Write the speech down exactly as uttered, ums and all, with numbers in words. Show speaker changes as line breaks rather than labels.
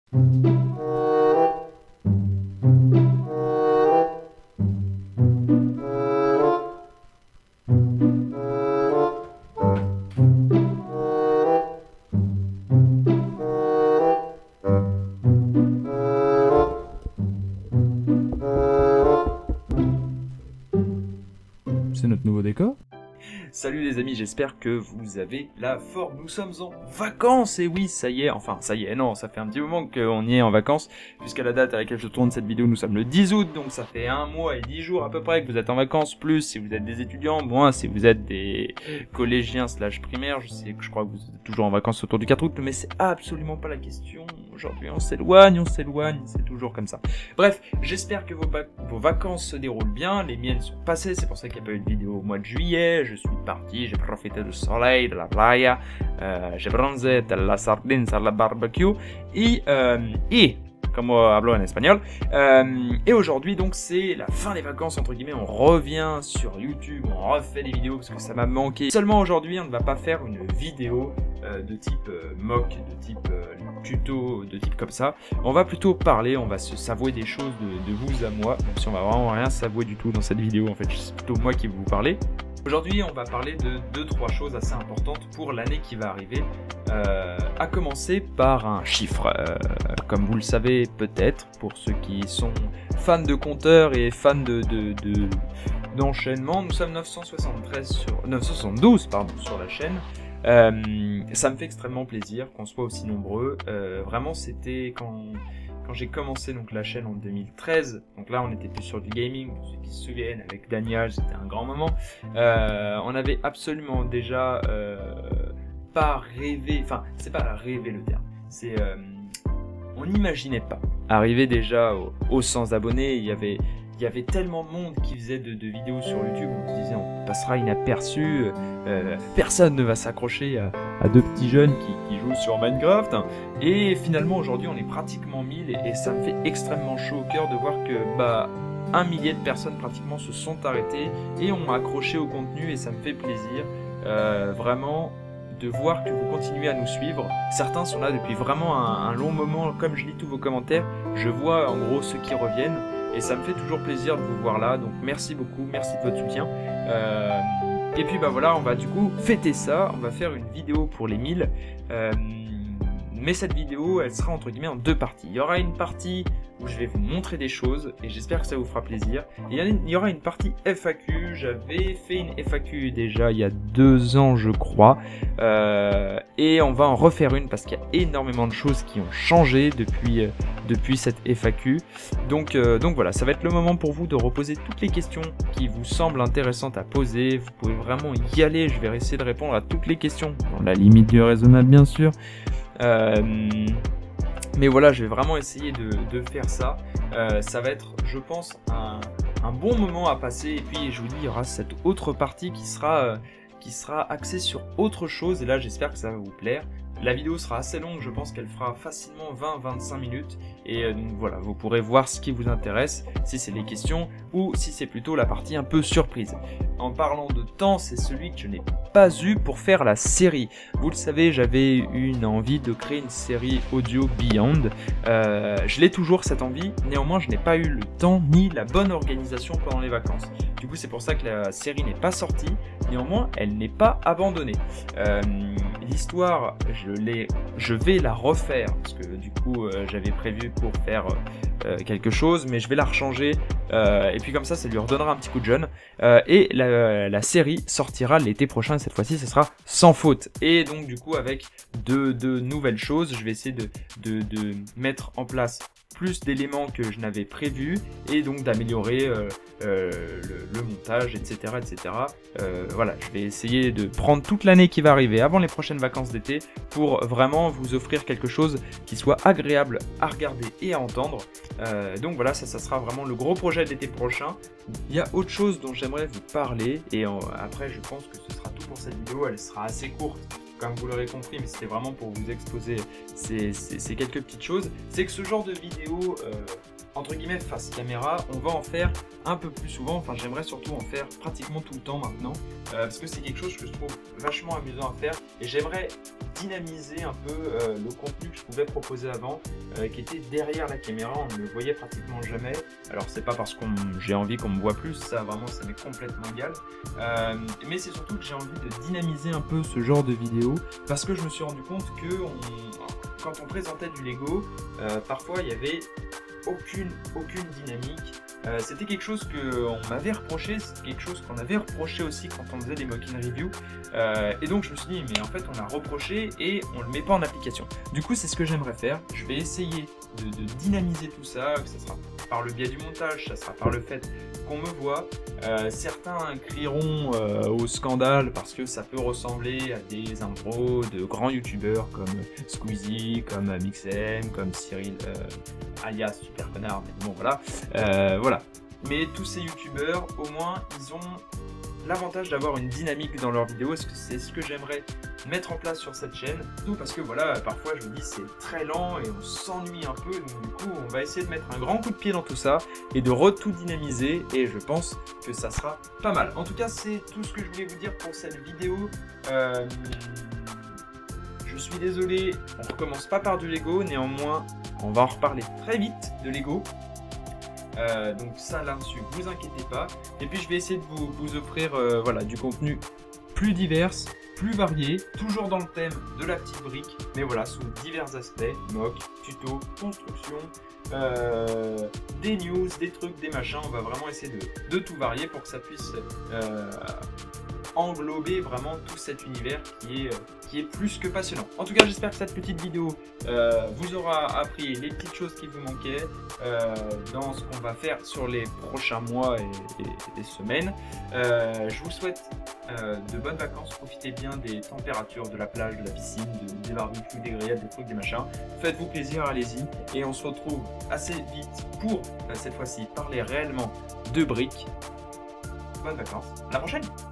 C'est notre nouveau décor.
Salut les amis, j'espère que vous avez la forme. Nous sommes en vacances, et oui, ça y est, enfin ça y est, non, ça fait un petit moment qu'on y est en vacances. Jusqu'à la date à laquelle je tourne cette vidéo, nous sommes le dix août, donc ça fait un mois et dix jours à peu près que vous êtes en vacances, plus si vous êtes des étudiants, moins si vous êtes des collégiens slash primaires. Je sais que je crois que vous êtes toujours en vacances autour du quatre août, mais c'est absolument pas la question. Aujourd'hui on s'éloigne, on s'éloigne, c'est toujours comme ça. Bref, j'espère que vos, vos vacances se déroulent bien, les miennes sont passées, c'est pour ça qu'il n'y a pas eu de vidéo au mois de juillet. Je suis parti, j'ai profité du soleil, de la playa, euh, j'ai bronzé de la sardine sur la barbecue, et, euh, et comme hablo en espagnol, euh, et aujourd'hui donc c'est la fin des vacances entre guillemets, on revient sur YouTube, on refait des vidéos parce que ça m'a manqué. Seulement aujourd'hui on ne va pas faire une vidéo euh, de type euh, mock, de type euh, tuto, de type comme ça. On va plutôt parler, on va se s'avouer des choses de, de vous à moi, même si on va vraiment rien s'avouer du tout dans cette vidéo, en fait c'est plutôt moi qui vais vous parler. Aujourd'hui, on va parler de deux trois choses assez importantes pour l'année qui va arriver, euh, à commencer par un chiffre. Euh, comme vous le savez peut-être, pour ceux qui sont fans de compteurs et fans de, de, de, d'enchaînement, nous sommes neuf cent soixante-treize sur, neuf cent soixante-douze pardon, sur la chaîne. Euh, ça me fait extrêmement plaisir qu'on soit aussi nombreux. Euh, vraiment, c'était quand... Quand j'ai commencé donc la chaîne en deux mille treize, donc là on était plus sur du gaming, pour ceux qui se souviennent, avec Daniel, c'était un grand moment. Euh, on avait absolument déjà euh, pas rêvé, enfin c'est pas rêver le terme, c'est euh, on n'imaginait pas arriver déjà aux, aux cent abonnés. Il y avait il y avait tellement de monde qui faisait de, de vidéos sur YouTube, on se disait on passera inaperçu, euh, personne ne va s'accrocher à, à deux petits jeunes qui, qui jouent sur Minecraft, hein. Et finalement aujourd'hui on est pratiquement mille, et, et ça me fait extrêmement chaud au cœur de voir que bah un millier de personnes pratiquement se sont arrêtées et ont accroché au contenu, et ça me fait plaisir euh, vraiment de voir que vous continuez à nous suivre. Certains sont là depuis vraiment un, un long moment, comme je lis tous vos commentaires, je vois en gros ceux qui reviennent, et ça me fait toujours plaisir de vous voir là, donc merci beaucoup, merci de votre soutien. Euh, et puis bah voilà, on va du coup fêter ça, on va faire une vidéo pour les mille, euh, mais cette vidéo elle sera entre guillemets en deux parties. Il y aura une partie où je vais vous montrer des choses, et j'espère que ça vous fera plaisir. Et il y aura une partie F A Q, j'avais fait une F A Q déjà il y a deux ans je crois, euh, et on va en refaire une parce qu'il y a énormément de choses qui ont changé depuis, euh, depuis cette F A Q. Donc, euh, donc voilà, ça va être le moment pour vous de reposer toutes les questions qui vous semblent intéressantes à poser. Vous pouvez vraiment y aller, je vais essayer de répondre à toutes les questions, dans la limite du raisonnable bien sûr. Euh, mais voilà, je vais vraiment essayer de, de faire ça. Euh, ça va être, je pense, un, un bon moment à passer. Et puis, je vous dis, il y aura cette autre partie qui sera, euh, qui sera axée sur autre chose. Et là, j'espère que ça va vous plaire. La vidéo sera assez longue, je pense qu'elle fera facilement vingt à vingt-cinq minutes. Et euh, donc voilà, vous pourrez voir ce qui vous intéresse, si c'est les questions ou si c'est plutôt la partie un peu surprise. En parlant de temps, c'est celui que je n'ai pas eu pour faire la série. Vous le savez, j'avais une envie de créer une série audio Beyond. Euh, je l'ai toujours cette envie, néanmoins je n'ai pas eu le temps ni la bonne organisation pendant les vacances. Du coup c'est pour ça que la série n'est pas sortie, néanmoins elle n'est pas abandonnée. Euh, L'histoire, je, je vais la refaire, parce que du coup euh, j'avais prévu pour faire euh, quelque chose, mais je vais la rechanger, euh, et puis comme ça, ça lui redonnera un petit coup de jeune. Euh, et la, la série sortira l'été prochain, et cette fois-ci, ce sera sans faute. Et donc du coup, avec de, de nouvelles choses, je vais essayer de, de, de mettre en place plus d'éléments que je n'avais prévus, et donc d'améliorer euh, euh, le, le montage, et cetera, et cetera. Euh, voilà, je vais essayer de prendre toute l'année qui va arriver avant les prochaines vacances d'été pour vraiment vous offrir quelque chose qui soit agréable à regarder et à entendre. Euh, donc voilà, ça, ça sera vraiment le gros projet de l'été prochain. Il y a autre chose dont j'aimerais vous parler, et euh, après je pense que ce sera tout pour cette vidéo. Elle sera assez courte, comme vous l'aurez compris, mais c'était vraiment pour vous exposer ces, ces, ces quelques petites choses. C'est que ce genre de vidéo, euh, entre guillemets face caméra, on va en faire un peu plus souvent, enfin j'aimerais surtout en faire pratiquement tout le temps maintenant, euh, parce que c'est quelque chose que je trouve vachement amusant à faire, et j'aimerais dynamiser un peu euh, le contenu que je pouvais proposer avant, euh, qui était derrière la caméra, on ne le voyait pratiquement jamais. Alors c'est pas parce que j'ai envie qu'on me voit plus, ça vraiment ça m'est complètement égal, euh, mais c'est surtout que j'ai envie de dynamiser un peu ce genre de vidéo, parce que je me suis rendu compte que on, quand on présentait du Lego, euh, parfois il y avait aucune, aucune dynamique. Euh, c'était quelque chose qu'on m'avait reproché, c'est quelque chose qu'on avait reproché aussi quand on faisait des mock-in review, euh, et donc je me suis dit mais en fait on a reproché et on le met pas en application. Du coup c'est ce que j'aimerais faire, je vais essayer de, de dynamiser tout ça, que ce sera par le biais du montage, ça sera par le fait qu'on me voit. Euh, certains crieront euh, au scandale parce que ça peut ressembler à des intros de grands youtubeurs comme Squeezie, comme Mixem, comme Cyril, euh, alias Super Connard, mais bon voilà. Euh, voilà. Mais tous ces youtubeurs, au moins, ils ont l'avantage d'avoir une dynamique dans leurs vidéos, c'est ce que j'aimerais mettre en place sur cette chaîne, tout parce que voilà, parfois je me dis c'est très lent et on s'ennuie un peu, donc du coup on va essayer de mettre un grand coup de pied dans tout ça et de re-tout dynamiser, et je pense que ça sera pas mal. En tout cas c'est tout ce que je voulais vous dire pour cette vidéo. euh... Je suis désolé, on recommence pas par du Lego, néanmoins on va en reparler très vite de Lego. Euh, donc ça là-dessus, vous inquiétez pas. Et puis je vais essayer de vous, vous offrir euh, voilà, du contenu plus divers, plus varié, toujours dans le thème de la petite brique, mais voilà, sous divers aspects, mock, tuto, construction, euh, des news, des trucs, des machins. On va vraiment essayer de, de tout varier pour que ça puisse euh, englober vraiment tout cet univers qui est, qui est plus que passionnant. En tout cas, j'espère que cette petite vidéo euh, vous aura appris les petites choses qui vous manquaient euh, dans ce qu'on va faire sur les prochains mois et, et, et semaines. Euh, je vous souhaite euh, de bonnes vacances, profitez bien des températures, de la plage, de la piscine, de, des barbecues, des grillades, des trucs, des machins. Faites-vous plaisir, allez-y, et on se retrouve assez vite pour, euh, cette fois-ci, parler réellement de briques. Bonnes vacances, à la prochaine!